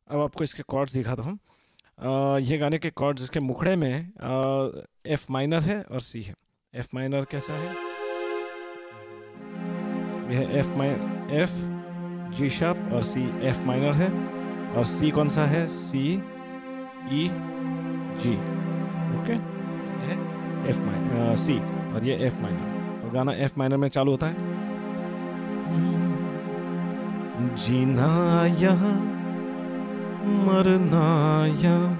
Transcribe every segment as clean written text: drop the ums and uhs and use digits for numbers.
अब आपको इसके कॉर्ड्स दिखाता हूँ। ये गाने के कॉर्ड्स इसके मुखड़े में एफ माइनर है और सी है। एफ माइनर कैसा है? यह एफ जी शार्प और सी एफ माइनर है। और सी कौन सा है? C E G. ओके, यह एफ माइनर सी और ये एफ माइनर। तो गाना एफ माइनर में चालू होता है। जीना यहाँ मरना यहाँ,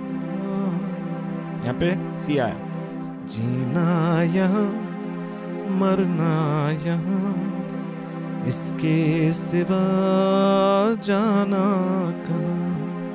यहाँ पे सी आया। जीना यहाँ मरना यहाँ, इसके सिवा जाना कहाँ।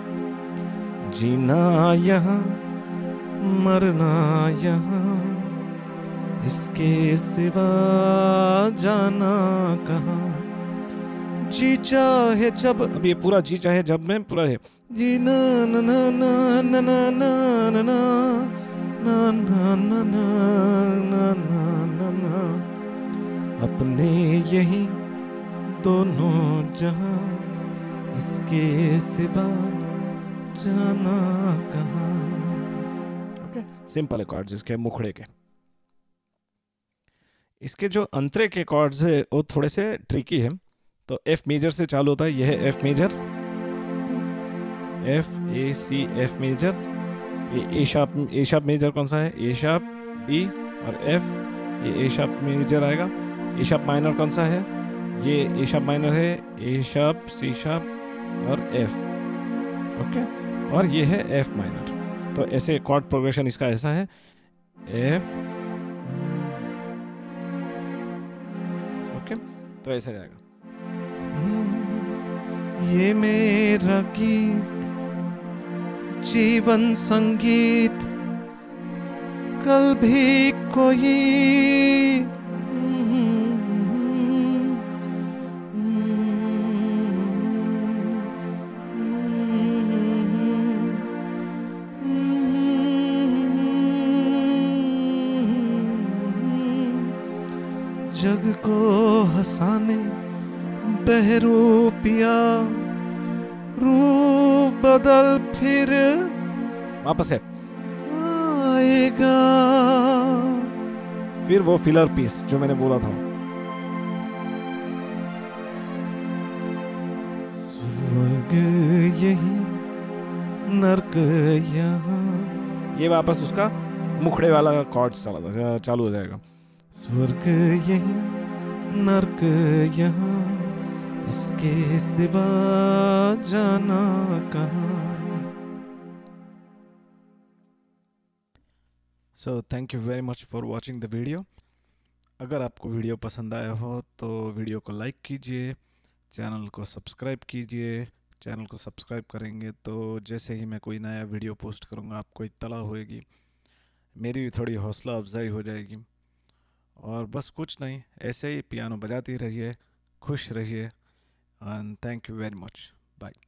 जीना यहाँ मरना यहाँ, इसके सिवा जाना कहाँ। जी चाहे जब, अब ये पूरा जी चाहे जब में पूरा है। जी ना ना ना ना ना ना ना ना ना ना ना ना ना ना ना, अपने यही दोनों जहां, इसके सिवा जाना कहाँ। ओके, सिंपल कॉर्ड्स इसके मुखड़े के। इसके जो अंतरे के कॉर्ड्स है वो थोड़े से ट्रिकी है। तो एफ मेजर से चालू होता है। यह है F major, F A C F major. ये ए शार्प मेजर कौन सा है? ए शार्प बी और एफ, ये ए शार्प मेजर आएगा। ए शार्प माइनर कौन सा है? ये ए शार्प माइनर है, ए शार्प सी शार्प और एफ। ओके, और ये है एफ माइनर। तो ऐसे कॉर्ड प्रोग्रेशन इसका ऐसा है। एफ, ओके, तो ऐसे जाएगा। ये मेरा गीत जीवन संगीत, कल भी कोई जग को हंसाने बहरूपिया, रूप बदल फिर वापस है आएगा। फिर वो फिलर पीस जो मैंने बोला था, स्वर्ग यही नर्क यहाँ, ये वापस उसका मुखड़े वाला कॉर्ड चालू हो जाएगा। स्वर्ग यही नर्क यहाँ, इसके सिवा जाना कहाँ। So thank you very much for watching the video. अगर आपको वीडियो पसंद आया हो तो वीडियो को लाइक कीजिए, चैनल को सब्सक्राइब कीजिए। चैनल को सब्सक्राइब करेंगे तो जैसे ही मैं कोई नया वीडियो पोस्ट करूँगा आपको इत्तला होएगी, मेरी भी थोड़ी हौसला अफजाई हो जाएगी। और बस कुछ नहीं, ऐसे ही पियानो बजाती रहिए, खुश रहिए। And thank you very much. Bye.